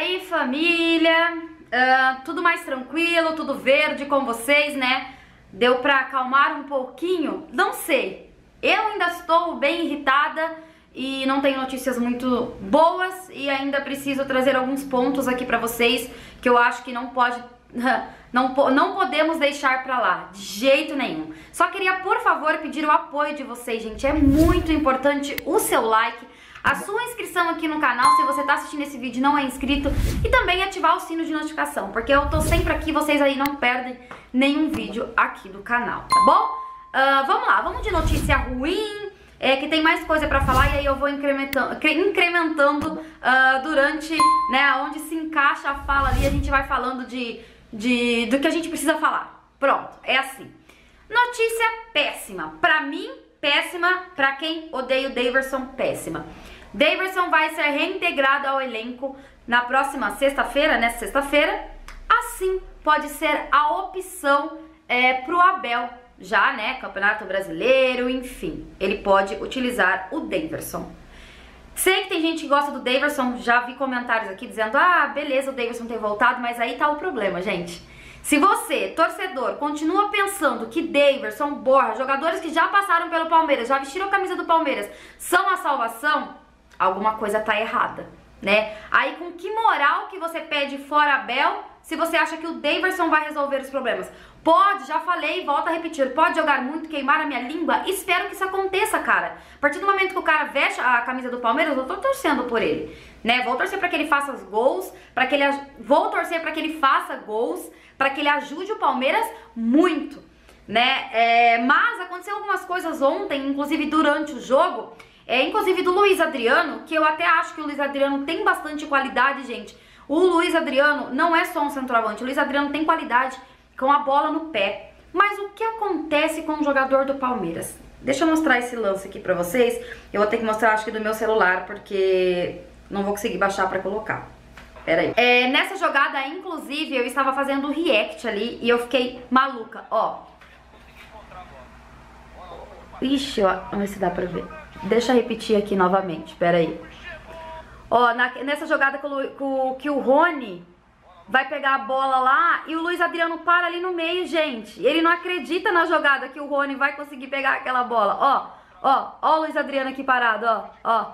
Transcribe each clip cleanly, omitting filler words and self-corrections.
aí, família? Tudo mais tranquilo, tudo verde com vocês, né? Deu pra acalmar um pouquinho? Não sei. Eu ainda estou bem irritada e não tenho notícias muito boas e ainda preciso trazer alguns pontos aqui pra vocês que eu acho que não pode... Não podemos deixar pra lá, de jeito nenhum. Só queria, por favor, pedir o apoio de vocês, gente. É muito importante o seu like, a sua inscrição aqui no canal, se você tá assistindo esse vídeo e não é inscrito, e também ativar o sino de notificação, porque eu tô sempre aqui, vocês aí não perdem nenhum vídeo aqui do canal, tá bom? Vamos lá, vamos de notícia ruim, que tem mais coisa pra falar, e aí eu vou incrementando durante, né, onde se encaixa a fala ali, a gente vai falando do que a gente precisa falar. Pronto, é assim. Notícia péssima, pra mim péssima, pra quem odeia o Daverson, péssima. Daverson vai ser reintegrado ao elenco na próxima sexta-feira, nessa sexta-feira. Assim, pode ser a opção pro Abel, já, né, Campeonato Brasileiro, enfim. Ele pode utilizar o Daverson. Sei que tem gente que gosta do Daverson, já vi comentários aqui dizendo, ah, beleza, o Daverson ter voltado, mas aí tá o problema, gente. Se você, torcedor, continua pensando que Daverson, Borja, jogadores que já passaram pelo Palmeiras, já vestiram a camisa do Palmeiras, são a salvação, alguma coisa tá errada, né? Aí com que moral que você pede fora Abel, se você acha que o Daverson vai resolver os problemas? Pode, já falei, volto a repetir, pode jogar muito, queimar a minha língua? Espero que isso aconteça, cara. A partir do momento que o cara veste a camisa do Palmeiras, eu tô torcendo por ele, né? Vou torcer pra que ele faça os gols, vou torcer pra que ele faça gols, pra que ele ajude o Palmeiras muito, né? Mas aconteceu algumas coisas ontem, inclusive durante o jogo, inclusive do Luiz Adriano, que eu até acho que o Luiz Adriano tem bastante qualidade, gente. O Luiz Adriano não é só um centroavante, o Luiz Adriano tem qualidade com a bola no pé. Mas o que acontece com o jogador do Palmeiras? Deixa eu mostrar esse lance aqui pra vocês. Eu vou ter que mostrar, acho que do meu celular, porque não vou conseguir baixar pra colocar. Pera aí. Nessa jogada, inclusive, eu estava fazendo o react ali e eu fiquei maluca, ó. Ixi, ó, vamos ver se dá pra ver. Deixa eu repetir aqui novamente, pera aí. Ó, nessa jogada que o Rony vai pegar a bola lá e o Luiz Adriano para ali no meio, gente. Ele não acredita na jogada que o Rony vai conseguir pegar aquela bola. Ó o Luiz Adriano aqui parado, ó.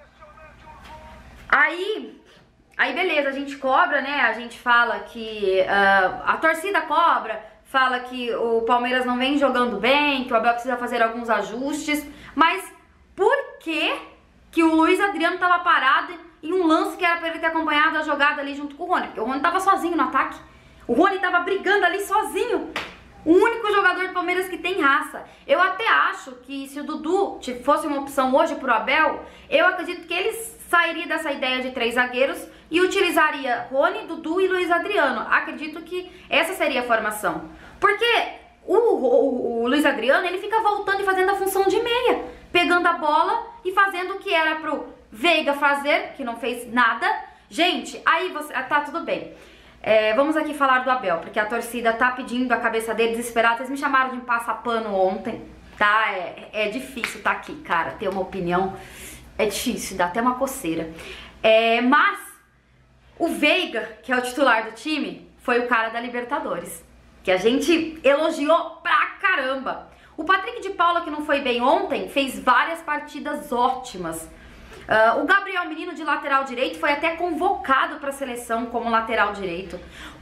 Aí beleza, a gente cobra, né? A gente fala que a torcida cobra, fala que o Palmeiras não vem jogando bem, que o Abel precisa fazer alguns ajustes. Mas por que o Luiz Adriano tava parado em um lance que era pra ele ter acompanhado a jogada ali junto com o Rony? Porque o Rony tava sozinho no ataque. O Rony tava brigando ali sozinho. O único jogador do Palmeiras que tem raça. Eu até acho que se o Dudu fosse uma opção hoje pro Abel, eu acredito que ele sairia dessa ideia de 3 zagueiros e utilizaria Rony, Dudu e Luiz Adriano. Acredito que essa seria a formação. Porque o Luiz Adriano, ele fica voltando e fazendo a função de meia, pegando a bola e fazendo o que era pro Veiga fazer, que não fez nada. Gente, aí você... tá, tudo bem. Vamos aqui falar do Abel, porque a torcida tá pedindo a cabeça dele desesperada. Vocês me chamaram de passapano ontem, tá? É difícil tá aqui, cara, ter uma opinião. É difícil, dá até uma coceira. Mas o Veiga, que é o titular do time, foi o cara da Libertadores, que a gente elogiou pra caramba. O Patrick de Paula, que não foi bem ontem, fez várias partidas ótimas. O Gabriel Menino, de lateral direito, foi até convocado para a seleção como lateral direito.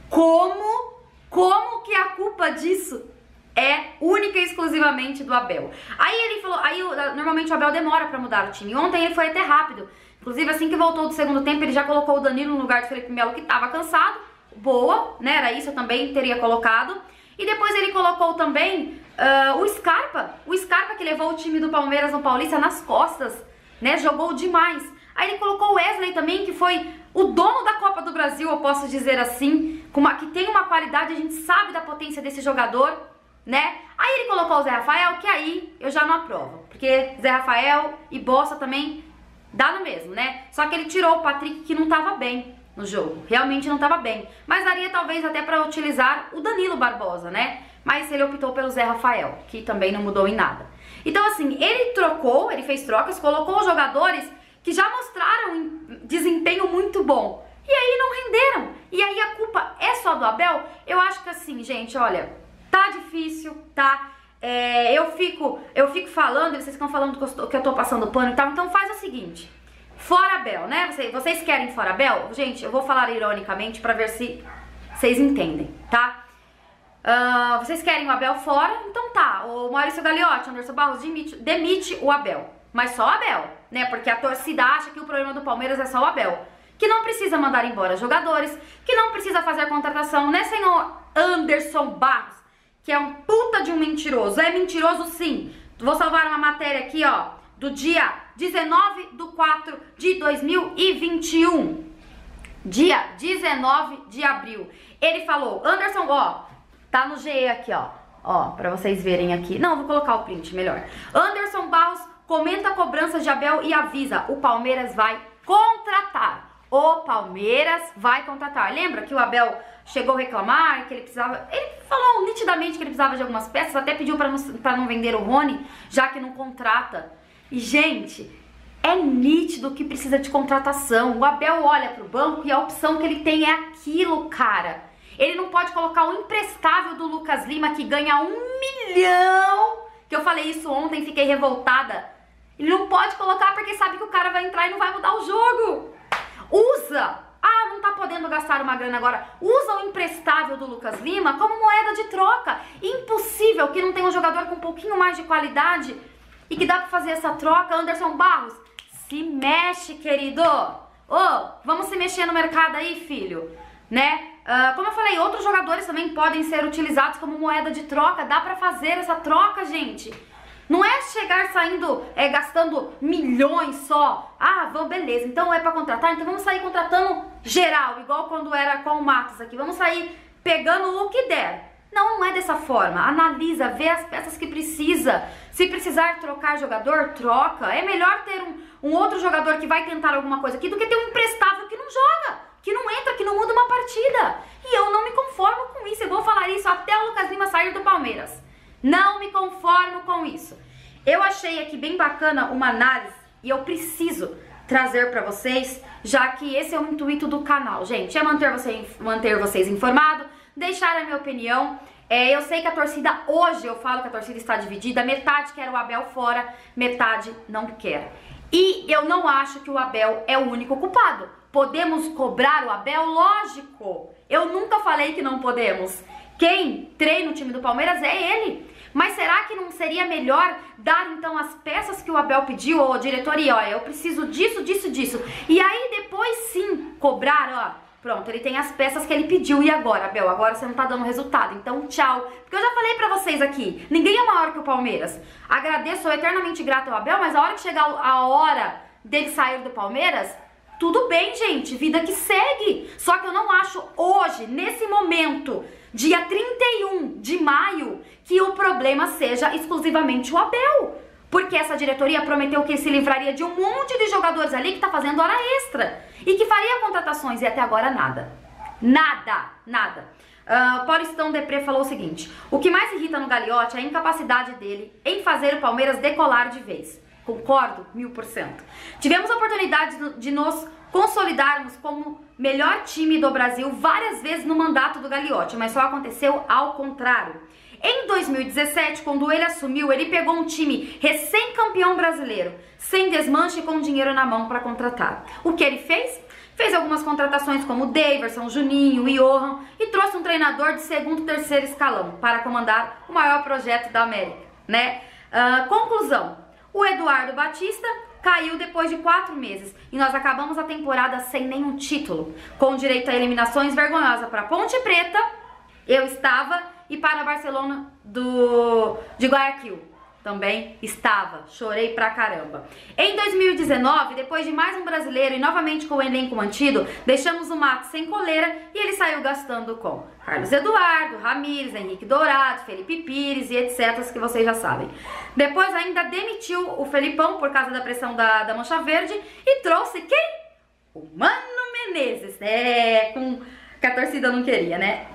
Como que a culpa disso é única e exclusivamente do Abel? Aí ele falou, normalmente o Abel demora para mudar o time. Ontem ele foi até rápido. Inclusive, assim que voltou do segundo tempo, ele já colocou o Danilo no lugar do Felipe Melo, que estava cansado. Boa, né? Era isso, eu também teria colocado. E depois ele colocou também o Scarpa. O Scarpa, que levou o time do Palmeiras no Paulista nas costas, né? Jogou demais. Aí ele colocou o Wesley também, que foi o dono da Copa do Brasil, eu posso dizer assim, que tem uma qualidade, a gente sabe da potência desse jogador, né? Aí ele colocou o Zé Rafael, que aí eu já não aprovo, porque Zé Rafael e Bossa também dá no mesmo, né? Só que ele tirou o Patrick, que não tava bem no jogo, realmente não tava bem. Mas daria talvez até pra utilizar o Danilo Barbosa, né? Mas ele optou pelo Zé Rafael, que também não mudou em nada. Então assim, ele fez trocas, colocou jogadores que já mostraram desempenho muito bom. E aí não E aí a culpa é só do Abel? Eu acho que assim, gente, olha, tá difícil, tá? Eu fico falando, e vocês ficam falando que eu tô passando pano e tal, então faz o seguinte, fora Abel, né? Vocês querem fora Abel? Gente, eu vou falar ironicamente pra ver se vocês entendem, tá? Vocês querem o Abel fora? Então tá, o Maurício Gagliotti, Anderson Barros demite o Abel, mas só o Abel, né? Porque a torcida acha que o problema do Palmeiras é só o Abel, que não precisa mandar embora jogadores, que não precisa fazer a contratação, né, senhor Anderson Barros, que é um puta de um mentiroso. É mentiroso sim. Vou salvar uma matéria aqui, ó, do dia 19/4/2021. Dia 19 de abril. Ele falou, Anderson, ó, tá no GE aqui, ó, pra vocês verem aqui. Não, vou colocar o print melhor. Anderson Barros comenta a cobrança de Abel e avisa, o Palmeiras vai contratar. O Palmeiras vai contratar. Lembra que o Abel chegou a reclamar que ele precisava... Ele falou nitidamente que ele precisava de algumas peças, até pediu pra não vender o Rony, já que não contrata. E, gente, é nítido que precisa de contratação. O Abel olha pro banco e a opção que ele tem é aquilo, cara. Ele não pode colocar o imprestável do Lucas Lima, que ganha 1 milhão, que eu falei isso ontem, fiquei revoltada. Ele não pode colocar porque sabe que o cara vai entrar e não vai mudar o jogo. Usa, não tá podendo gastar uma grana agora, usa o imprestável do Lucas Lima como moeda de troca. Impossível que não tenha um jogador com um pouquinho mais de qualidade e que dá pra fazer essa troca. Anderson Barros, se mexe, querido. Vamos se mexer no mercado aí, filho, né? Como eu falei, outros jogadores também podem ser utilizados como moeda de troca. Dá pra fazer essa troca, gente. Não é chegar saindo, gastando milhões só. Beleza, então é pra contratar, então vamos sair contratando geral, igual quando era com o Matos aqui. Vamos sair pegando o que der. Não é dessa forma. Analisa, vê as peças que precisa. Se precisar trocar jogador, troca. É melhor ter um outro jogador que vai tentar alguma coisa aqui do que ter um imprestável que não joga, que não entra, que não muda uma partida. E eu não me conformo com isso. Eu vou falar isso até o Lucas Lima sair do Palmeiras. Não me conformo com isso. Eu achei aqui bem bacana uma análise e eu preciso trazer pra vocês, já que esse é o intuito do canal, gente. É manter vocês informados, deixar a minha opinião. Eu sei que a torcida, hoje eu falo que a torcida está dividida, metade quer o Abel fora, metade não quer. E eu não acho que o Abel é o único culpado. Podemos cobrar o Abel? Lógico. Eu nunca falei que não podemos. Quem treina o time do Palmeiras é ele. Mas será que não seria melhor dar então as peças que o Abel pediu, ou diretoria, eu preciso disso, disso, disso. E aí depois sim cobrar, pronto, ele tem as peças que ele pediu, e agora, Abel, agora você não tá dando resultado, então tchau. Porque eu já falei pra vocês aqui, ninguém é maior que o Palmeiras. Agradeço, sou eternamente grata ao Abel, mas a hora que chegar a hora dele sair do Palmeiras, tudo bem, gente, vida que segue. Só que eu não acho hoje, nesse momento, dia 31 de maio, que o problema seja exclusivamente o Abel. Porque essa diretoria prometeu que se livraria de um monte de jogadores ali que tá fazendo hora extra. E que faria contratações, e até agora nada. Nada. Paulistão Depré falou o seguinte: o que mais irrita no Gagliotti é a incapacidade dele em fazer o Palmeiras decolar de vez. Concordo, 1000%. Tivemos a oportunidade de nos consolidarmos como melhor time do Brasil várias vezes no mandato do Gagliotti, mas só aconteceu ao contrário. Em 2017, quando ele assumiu, ele pegou um time recém-campeão brasileiro, sem desmanche e com dinheiro na mão para contratar. O que ele fez? Fez algumas contratações como o Daverson, Juninho, Johan, e trouxe um treinador de segundo e terceiro escalão para comandar o maior projeto da América, né? Conclusão: o Eduardo Batista caiu depois de 4 meses e nós acabamos a temporada sem nenhum título, com direito a eliminações vergonhosas para Ponte Preta, eu estava, e para Barcelona de Guayaquil. Também estava, chorei pra caramba. Em 2019, depois de mais um brasileiro e novamente com o elenco mantido, deixamos o Matos sem coleira e ele saiu gastando com Carlos Eduardo, Ramires, Henrique Dourado, Felipe Pires e etc, que vocês já sabem. Depois ainda demitiu o Felipão por causa da pressão da Mancha Verde e trouxe quem? O Mano Menezes, que a torcida não queria, né?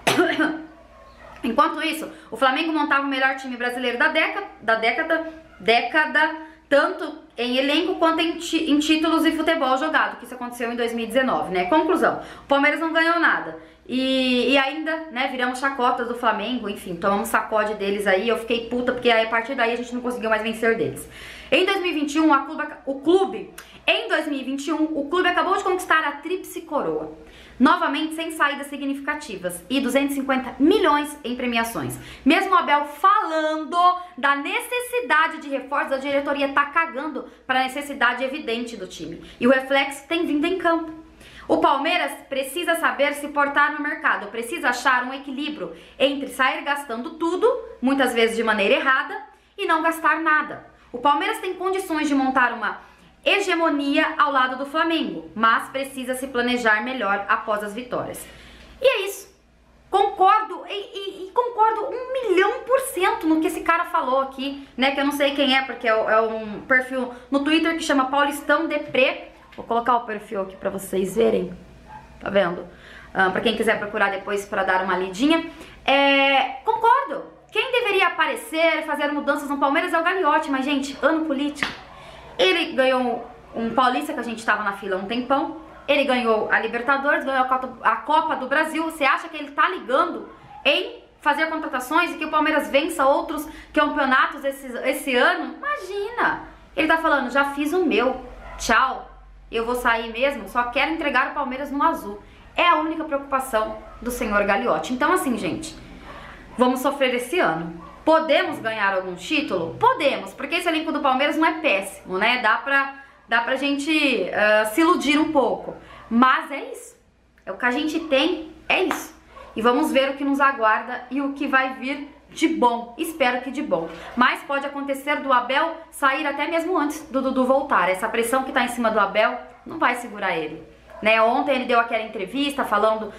Enquanto isso, o Flamengo montava o melhor time brasileiro da década, tanto em elenco quanto em títulos e futebol jogado, que isso aconteceu em 2019, né? Conclusão, o Palmeiras não ganhou nada. E ainda, né, viramos chacotas do Flamengo, enfim, tomamos sacode deles aí, eu fiquei puta, porque aí, a partir daí a gente não conseguiu mais vencer deles. Em 2021, o clube acabou de conquistar a tríplice coroa, novamente sem saídas significativas e 250 milhões em premiações. Mesmo o Abel falando da necessidade de reforços, a diretoria tá cagando para a necessidade evidente do time. E o reflexo tem vindo em campo. O Palmeiras precisa saber se portar no mercado, precisa achar um equilíbrio entre sair gastando tudo, muitas vezes de maneira errada, e não gastar nada. O Palmeiras tem condições de montar uma hegemonia ao lado do Flamengo, mas precisa se planejar melhor após as vitórias. E é isso. Concordo e concordo 1.000.000% no que esse cara falou aqui, né? Que eu não sei quem é, porque é um perfil no Twitter que chama Paulistão Deprê. Vou colocar o perfil aqui pra vocês verem. Tá vendo? Pra quem quiser procurar depois pra dar uma lidinha. Concordo. Quem deveria aparecer, fazer mudanças no Palmeiras é o Gagliotti, mas, gente, ano político. Ele ganhou um Paulista, que a gente tava na fila há um tempão. Ele ganhou a Libertadores, ganhou a Copa do Brasil. Você acha que ele tá ligando em fazer contratações e que o Palmeiras vença outros campeonatos esse ano? Imagina! Ele tá falando, já fiz o meu, tchau. Eu vou sair mesmo, só quero entregar o Palmeiras no azul. É a única preocupação do senhor Gagliotti. Então assim, gente, vamos sofrer esse ano. Podemos ganhar algum título? Podemos, porque esse elenco do Palmeiras não é péssimo, né? Dá pra gente se iludir um pouco. Mas é isso. É o que a gente tem, é isso. E vamos ver o que nos aguarda e o que vai vir de bom. Espero que de bom. Mas pode acontecer do Abel sair até mesmo antes do Dudu voltar. Essa pressão que tá em cima do Abel não vai segurar ele, né? Ontem ele deu aquela entrevista falando...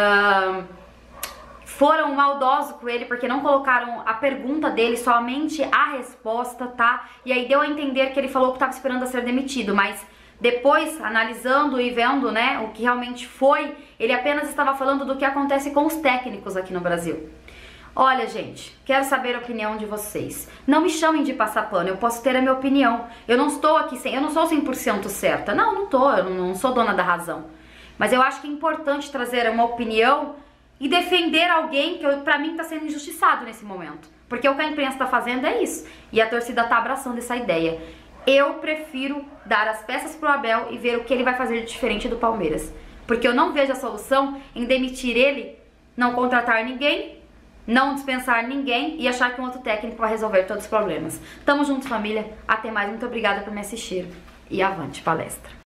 foram maldosos com ele porque não colocaram a pergunta dele, somente a resposta, tá? E aí deu a entender que ele falou que tava esperando a ser demitido, mas depois, analisando e vendo, né, o que realmente foi, ele apenas estava falando do que acontece com os técnicos aqui no Brasil. Olha, gente, quero saber a opinião de vocês. Não me chamem de passar pano, eu posso ter a minha opinião. Eu não estou aqui, eu não sou 100% certa. Não, não tô, eu não sou dona da razão. Mas eu acho que é importante trazer uma opinião e defender alguém que pra mim tá sendo injustiçado nesse momento. Porque o que a imprensa tá fazendo é isso. E a torcida tá abraçando essa ideia. Eu prefiro dar as peças pro Abel e ver o que ele vai fazer de diferente do Palmeiras. Porque eu não vejo a solução em demitir ele, não contratar ninguém, não dispensar ninguém e achar que um outro técnico vai resolver todos os problemas. Tamo juntos, família. Até mais. Muito obrigada por me assistir. E avante palestra.